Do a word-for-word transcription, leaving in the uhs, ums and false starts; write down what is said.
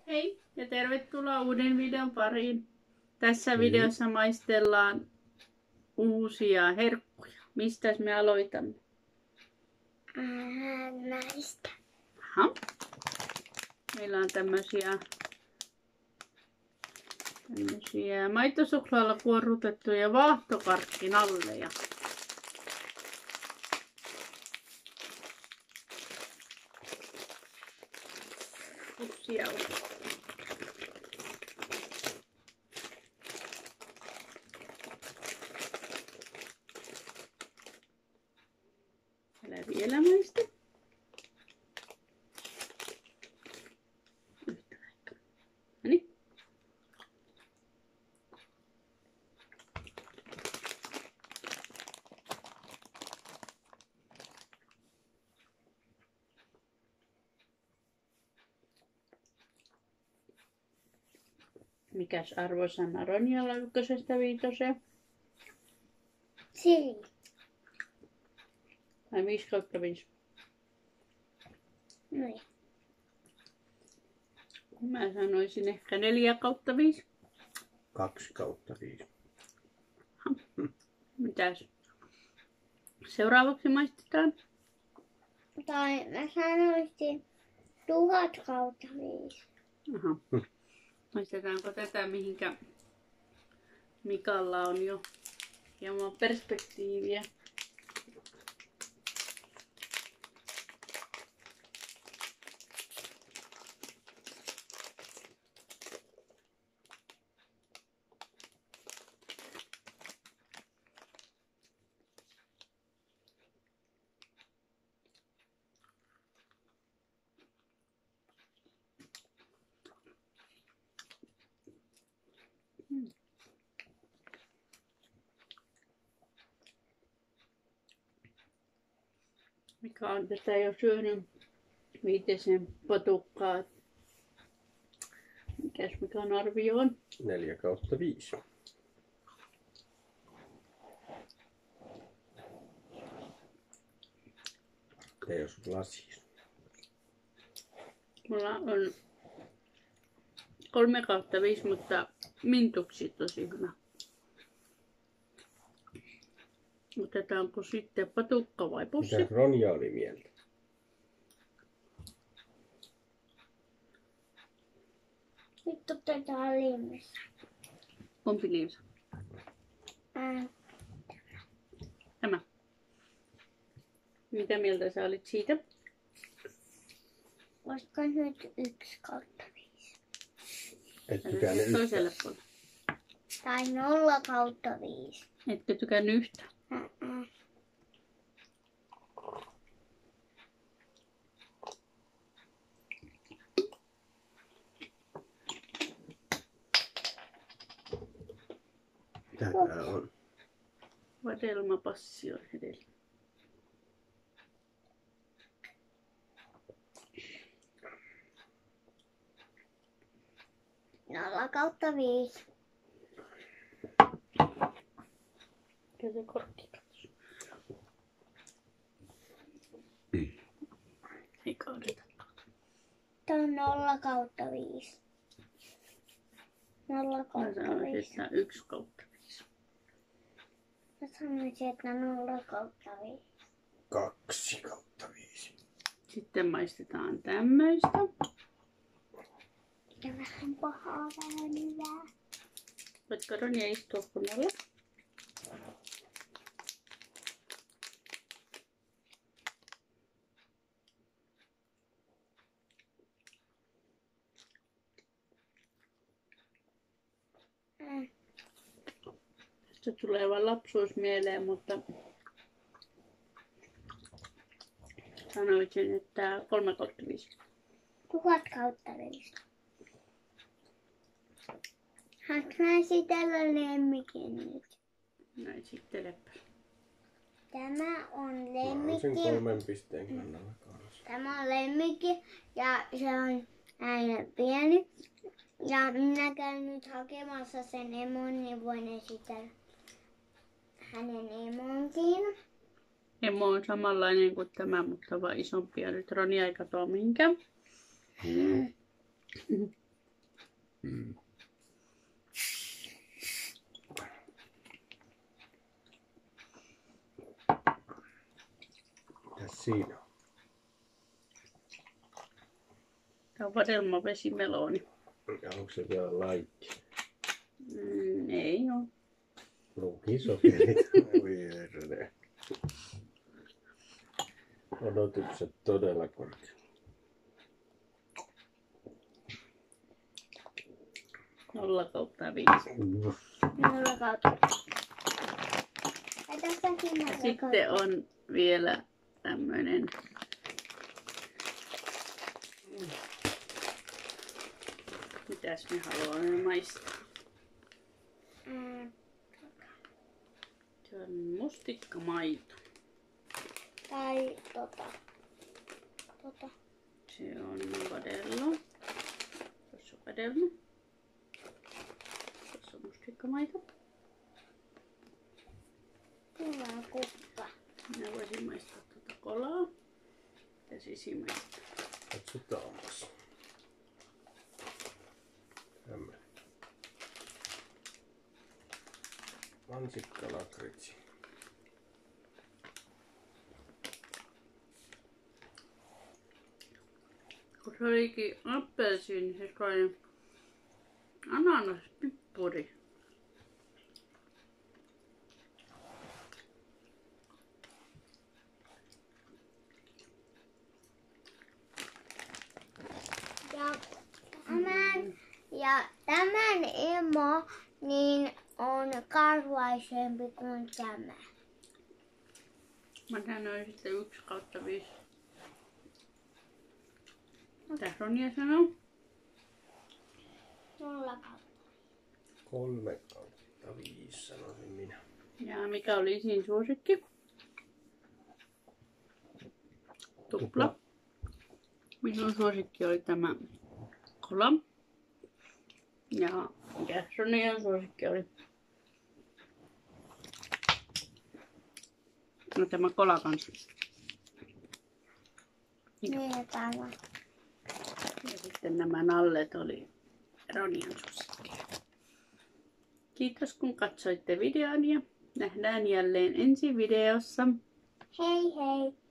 Hei ja tervetuloa uuden videon pariin. Tässä Hei. videossa maistellaan uusia herkkuja. Mistäs me aloitamme? Ää, näistä. Aha. Meillä on tämmösiä, tämmösiä maitosuklaalla kuorrutettuja vaahtokarkkinalleja. Upsia. Älä vielä maista. Yhtä aikaa. Noniin. Mikäs arvosana Ronjalla ykkösestä viitoseen? Siinä. Tai viisi kautta viisi. Noin. Mä sanoisin ehkä neljä kautta viisi. Kaksi kautta viisi. Mitäs seuraavaksi maistetaan? Tai mä sanoisin tuhat kautta viisi. Aha. Maistetaanko tätä, mihinkä Mikalla on jo hieman perspektiiviä? Mika on tätä jo syönyt viitisen patukkaa. Mikäs Mikan arvio on? Neljä kautta viisi. Ei jos lasia. Mulla on kolme kautta viisi, mutta mintuksi tosi hyvä. Otetaanko sitten patukka vai pussi? Mitä Ronja oli mieltä? Nyt otetaan liimessä. Kumpi liimsa? Ää, Tämä. Mitä mieltä sä olit siitä? olisiko nyt yksi kautta viisi? Et tykännyt Toiselle yhtään. puolelle. Tai nolla kautta viisi. Etkö tykännyt yhtään? Ää, ää. Mitä tää on? Vadelmapassi on edellä. Nolla kautta viisi. Mikä se korkki katso? Ei kaadeta. Tämä on nolla kautta viisi. Nolla Mä kautta sanoisin, viisi. että yksi kautta viisi. Mä sanoisin, että nolla kautta viisi. Kaksi kautta viisi. Sitten maistetaan tämmöistä. Ja vähän pahaa, vähän hyvää. Voitko Ronja istua kunnolla? Ää, Tästä tulee vaan lapsuus mieleen, mutta sanoisin, että kolme kautta viisi. tuhat kautta viisi. Haluanko mä esitellä lemmikin nyt? No esittelepä. Tämä on Mä lemmikki. olisin kolmen pisteen kannalla kanssa. Tämä on lemmikki ja se on näin pieni. Ja minä käyn nyt hakemassa sen emon, niin voin esitellä hänen emonkin. Emo on samanlainen kuin tämä, mutta vaan isompi. Ja nyt Ronja ei katoa mihinkään. Mm. Mitäs siinä on? Tää on vadelmavesimeloni. Ja onko se vielä laikki? Mm, ei oo. Lukisokerit. Oi herre. Odotukset todella korkeat. Nolla kautta viisi. Nolla kautta. Ja tässäkin nolla Sitten kautta. on vielä tämmönen mitäs me haluamme maistaa. Ää, Se on mustikkamaito. Tai tota. Tota. Se on vadello. Tuossa on vadello. Tuossa on mustikkamaito. Hyvä kuppa. Minä voisin maistaa tuota kolaa. Ja Sisi maistaa. Katsotaanpas. Tämmönen. Mansikkalakritsi. Kun se olikin appelsiini, se oli ananaspippuri. Ja tämän, ja tämän emo niin on karvaisempi kuin tämä. Mä sanoin sitten yksi kautta viisi. Mitä Ronja sanoo? Nolla kautta. Kolme kautta viisi sanoisin minä. Ja mikä oli siinä suosikki? Tupla. Minun suosikki oli tämä kola. Ja mikä Ronjan suosikki oli? No tämä kola kanssa. Niin tämä. Ja sitten nämä nallet oli Ronjan suosikki. Kiitos kun katsoitte videon ja nähdään jälleen ensi videossa. Hei hei!